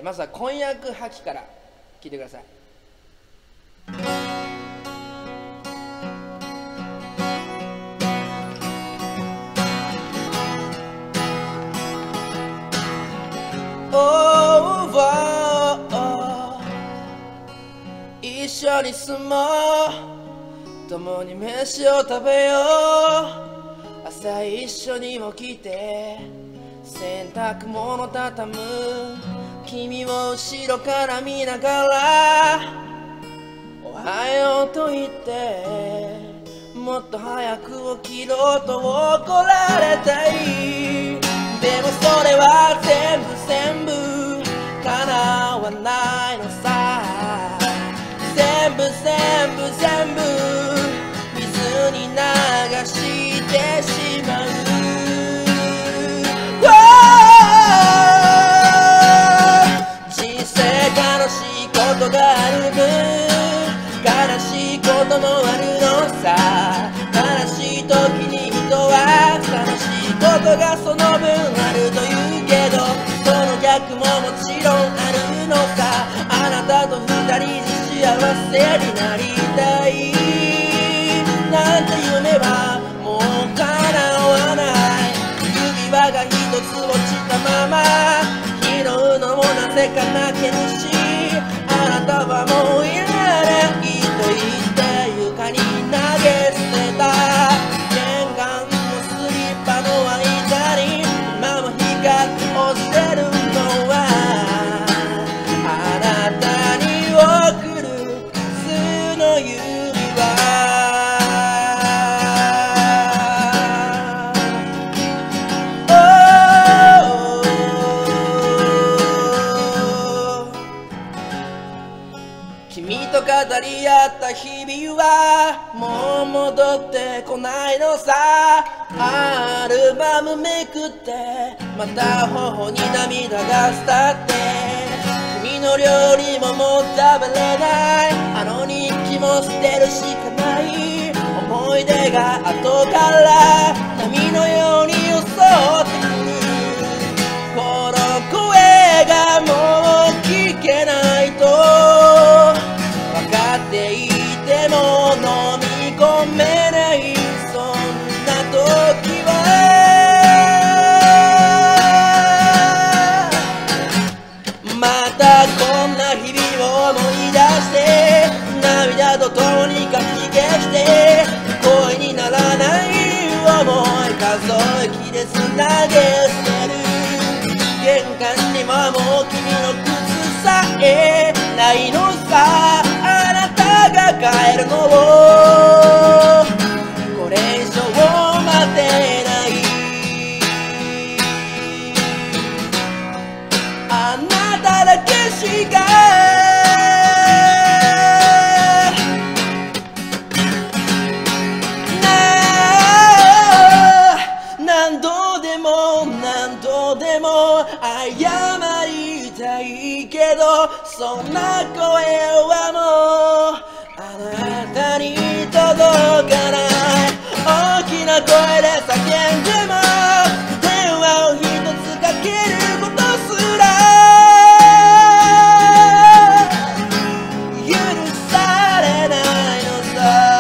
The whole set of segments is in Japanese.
まずは婚約破棄から聞いてください。一緒に住もう、共に飯を食べよう、朝一緒に起きて洗濯物畳む、君を後ろから見ながらおはようと言って、もっと早く起きろと怒られたい。でもそれは全部叶わないのさ。全部水に流してしまう。人生楽しいことがある分、悲しいこともあるのさ。悲しい時に人は楽しいことがその分あると言うけど、その逆ももちろんあるのさ。あなたと二人で幸せになりたいなんて夢はもう叶わない。指輪が一つ落ちたまま拾うのもなぜか泣けるし、あなたはもういらないと言って床に投げ捨てた。玄関のスリッパの間に今も光って落ちてるのは、あなたに送る数の指輪。君と語り合った日々はもう戻ってこないのさ。アルバムめくってまた頬に涙が伝って、君の料理ももう食べれない、あの日記も捨てるしかない。思い出が後から波のように襲ってくる。この声がもう聞けないと分かっていても飲み込めない。そんな時はまたこんな日々を思い出して、涙とともにかき消して恋にならない思い数えきれず投げ捨てる。玄関にはもう君の靴さえないのさ。あなたが帰るのをこれ以上待てない。あなただけしか何度でも謝りたいけど、そんな声はもうあなたに届かない。大きな声で叫んでも電話を一つかけることすら許されないのさ。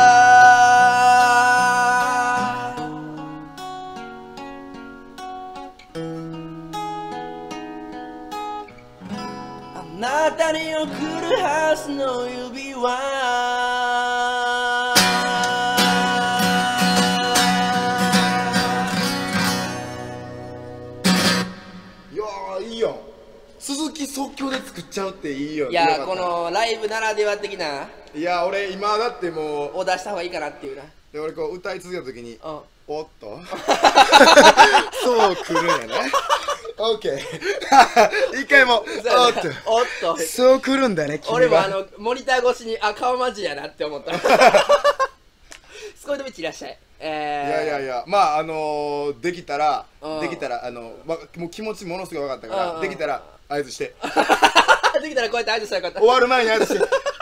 あなたに送るはずの指輪。 いやーいいよ。続き即興で作っちゃうっていいよ。 いやこのライブならでは的な。 いや俺今だってもうを出した方がいいかなっていうな。 で俺こう歌い続けた時に、 うん、 おっとそう来るんやね。オッケー一回もおっとそう来るんだね。 俺もモニター越しに顔マジやなって思った。スコイドビッチいらっしゃい。 いやまあできたらもう気持ちものすごい分かったから、できたら合図してできたらこうやって合図したらよかった。 終わる前に合図して